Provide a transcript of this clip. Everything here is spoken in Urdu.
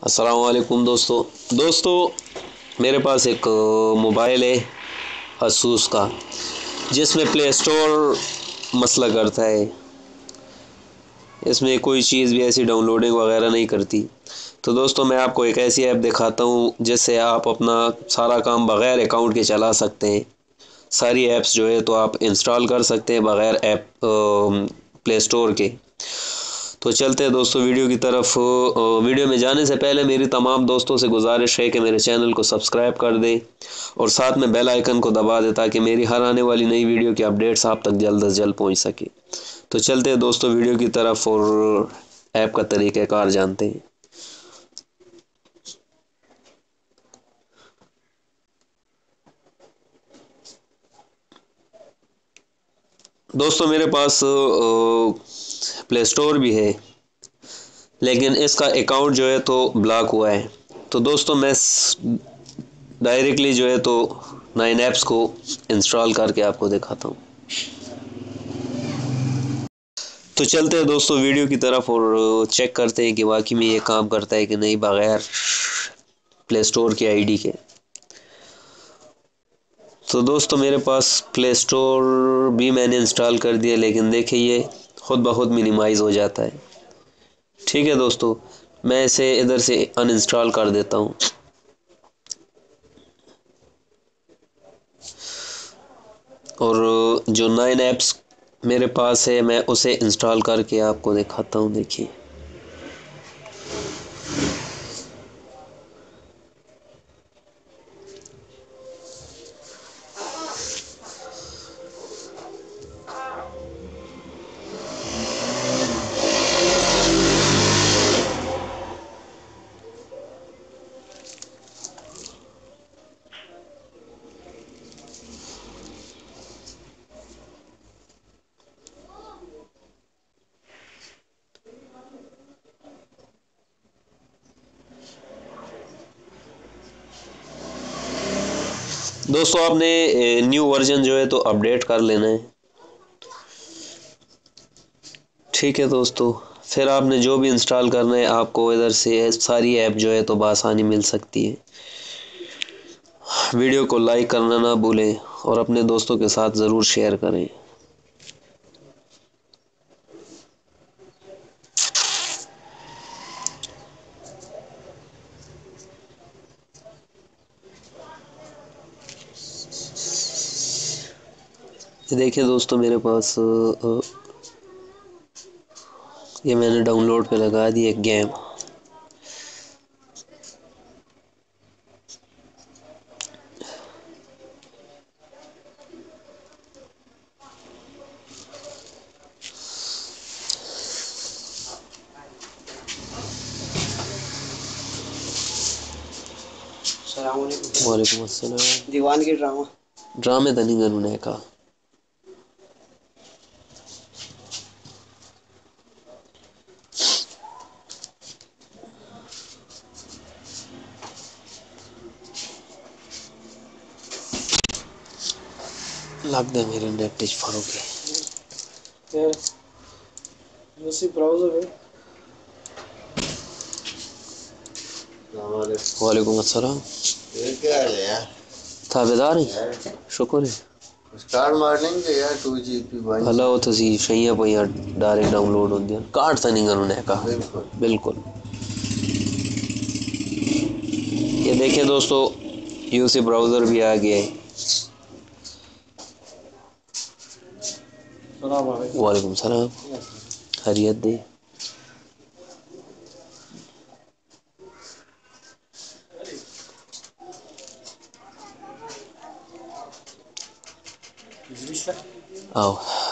السلام علیکم دوستو میرے پاس ایک موبائل ہے اسوس کا، جس میں پلے اسٹور مسئلہ کرتا ہے. اس میں کوئی چیز بھی ایسی ڈاؤن لوڈنگ وغیرہ نہیں کرتی. تو دوستو میں آپ کو ایک ایسی ایپ دکھاتا ہوں جس سے آپ اپنا سارا کام بغیر اکاؤنٹ کے چلا سکتے ہیں. ساری ایپس جو ہے تو آپ انسٹال کر سکتے ہیں بغیر پلے اسٹور کے. تو چلتے ہیں دوستو ویڈیو کی طرف. ویڈیو میں جانے سے پہلے میری تمام دوستوں سے گزارش ہے کہ میرے چینل کو سبسکرائب کر دیں اور ساتھ میں بیل آئیکن کو دبا دیں تاکہ میری ہر آنے والی نئی ویڈیو کی اپڈیٹس آپ تک جلد از جلد پہنچ سکے. تو چلتے ہیں دوستو ویڈیو کی طرف اور ایپ کا طریقہ کار جانتے ہیں. دوستو میرے پاس پلے اسٹور بھی ہے، لیکن اس کا اکاؤنٹ جو ہے تو بلاک ہوا ہے. تو دوستو میں ڈائریکٹلی جو ہے تو 9 ایپس کو انسٹال کر کے آپ کو دکھاتا ہوں. تو چلتے ہیں دوستو ویڈیو کی طرف اور چیک کرتے ہیں کہ واقعی میں یہ کام کرتا ہے کہ نہیں بغیر پلے اسٹور کی آئی ڈی کے. تو دوستو میرے پاس پلے اسٹور بھی میں نے انسٹال کر دیا، لیکن دیکھیں یہ خود بخود منیمائز ہو جاتا ہے. ٹھیک ہے دوستو، میں اسے ادھر سے ان انسٹال کر دیتا ہوں. اور جو 9 ایپس میرے پاس ہے میں اسے انسٹال کر کے آپ کو دکھاتا ہوں. دیکھیے دوستو، آپ نے نیو ورژن جو ہے تو اپڈیٹ کر لینا ہے. ٹھیک ہے دوستو، پھر آپ نے جو بھی انسٹال کرنا ہے آپ کو ادھر سے ساری ایپ جو ہے تو بآسانی مل سکتی ہے. ویڈیو کو لائک کرنا نہ بھولیں اور اپنے دوستوں کے ساتھ ضرور شیئر کریں. دیکھیں دوستو میرے پاس یہ میں نے ڈاؤن لوڈ پہ لگا دی ایک گیم. السلام علیکم. وعلیکم السلام. دیوان کی ڈرامہ ڈرامے تو نہیں انہوں نے کہا. لگ دے میرے نیٹ ٹچ فارو کے پھر اسی براؤزر ہے. وعلیکم السلام. کیا ہے یار؟ تابیدار ہیں؟ شکر ہے. اسٹار مارننگ کے یار 2 GB ہلا وہ تسی شہیاں پہ ڈائریکٹ ڈاؤن لوڈ ہو دیا کارڈ تو نہیں انہوں نے کہا. بالکل. یہ دیکھیں دوستو یو سی براؤزر بھی آ گیا ہے. السلام علیکم. وعلیکم السلام. خیریت دے. آؤ